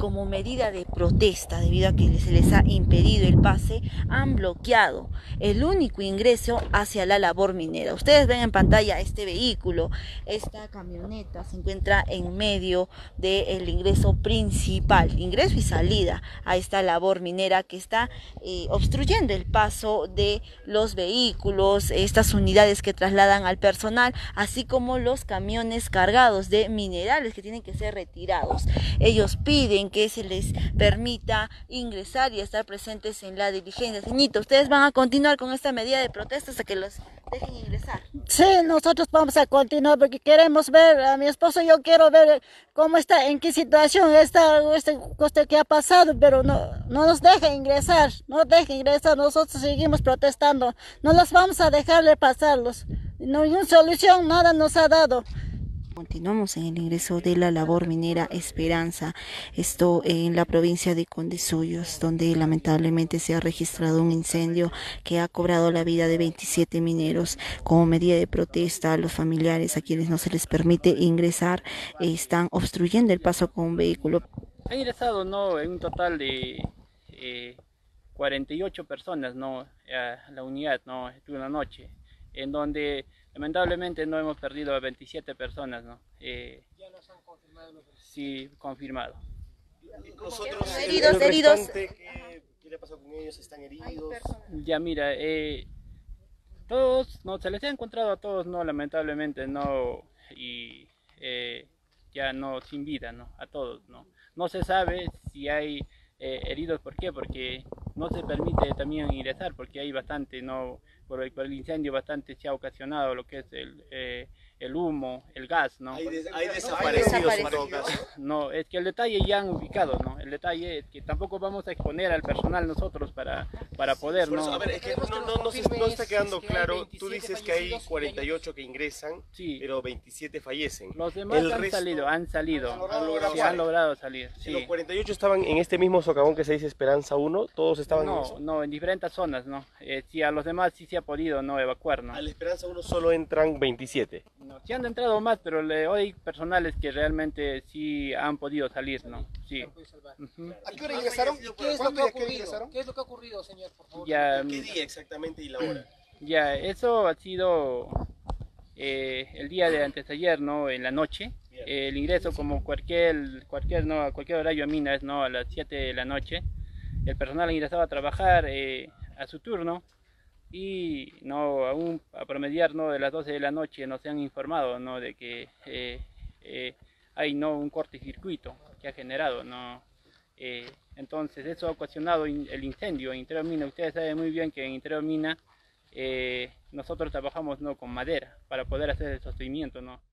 como medida de protesta, debido a que se les ha impedido el pase, han bloqueado el único ingreso hacia la labor minera. Ustedes ven en pantalla este vehículo, esta camioneta se encuentra en medio del ingreso principal, ingreso y salida a esta labor minera que está obstruyendo el paso de los vehículos, estas unidades que trasladan al personal, así como los camiones cargados de minerales que tienen que ser retirados. Ellos piden que se les permita ingresar y estar presentes en la diligencia. Señorita, ¿ustedes van a continuar con esta medida de protesta hasta que los dejen ingresar? Sí, nosotros vamos a continuar porque queremos ver a mi esposo. Yo quiero ver cómo está, en qué situación está este que ha pasado, pero no nos deja ingresar, no deja ingresar. Nosotros seguimos protestando, no los vamos a dejarle pasarlos. No hay una solución, nada nos ha dado. Continuamos en el ingreso de la labor minera Esperanza, esto en la provincia de Condesuyos, donde lamentablemente se ha registrado un incendio que ha cobrado la vida de 27 mineros. Como medida de protesta, los familiares a quienes no se les permite ingresar están obstruyendo el paso con un vehículo. Han ingresado, ¿no?, en un total de 48 personas, ¿no?, a la unidad, ¿no?, de una noche, en donde lamentablemente no hemos perdido a 27 personas, ¿no? ¿Ya nos han confirmado? Sí, confirmado. Nosotros, Heridos. ¿Qué le ha pasado con ellos? ¿Están heridos? Ya mira, todos, no, se les ha encontrado a todos, no, lamentablemente, no, y ya no, sin vida, ¿no?, a todos, ¿no? No se sabe si hay heridos. ¿Por qué? Porque no se permite también ingresar, porque hay bastante, ¿no?, por el incendio bastante se ha ocasionado lo que es el humo, el gas, ¿no? Hay desaparecidos en todo caso. No, es que el detalle ya han ubicado, ¿no? El detalle es que tampoco vamos a exponer al personal nosotros para poder, Por eso, ¿no? a ver, es que no está quedando claro. Tú dices que hay 48 que ingresan, sí, pero 27 fallecen. Los demás han logrado salir. Sí. ¿Los 48 estaban en este mismo socavón que se dice Esperanza 1? ¿Todos estaban en eso? No, en diferentes zonas, ¿no? Sí, a los demás sí se ha podido, ¿no?, evacuar, ¿no? A la Esperanza 1 solo entran 27. No, sí han entrado más, pero hoy hay personales que realmente sí han podido salir, ¿no? Sí. ¿A qué hora ingresaron? ¿Y qué es lo que ha ocurrido? ¿Qué es lo que ha ocurrido, señor, por favor? Ya, ¿Qué día exactamente y la hora? Ya, eso ha sido el día de antes de ayer, ¿no?, en la noche. El ingreso, como cualquier horario a minas, ¿no?, a las 7 de la noche. El personal ha ingresado a trabajar a su turno. Y no, aún a promediar, ¿no?, de las 12 de la noche nos han informado, ¿no?, de que hay, ¿no?, un cortocircuito que ha generado, ¿no? Entonces eso ha ocasionado el incendio en Interior Mina. Ustedes saben muy bien que en Interior Mina nosotros trabajamos, ¿no?, con madera para poder hacer el sostenimiento, ¿no?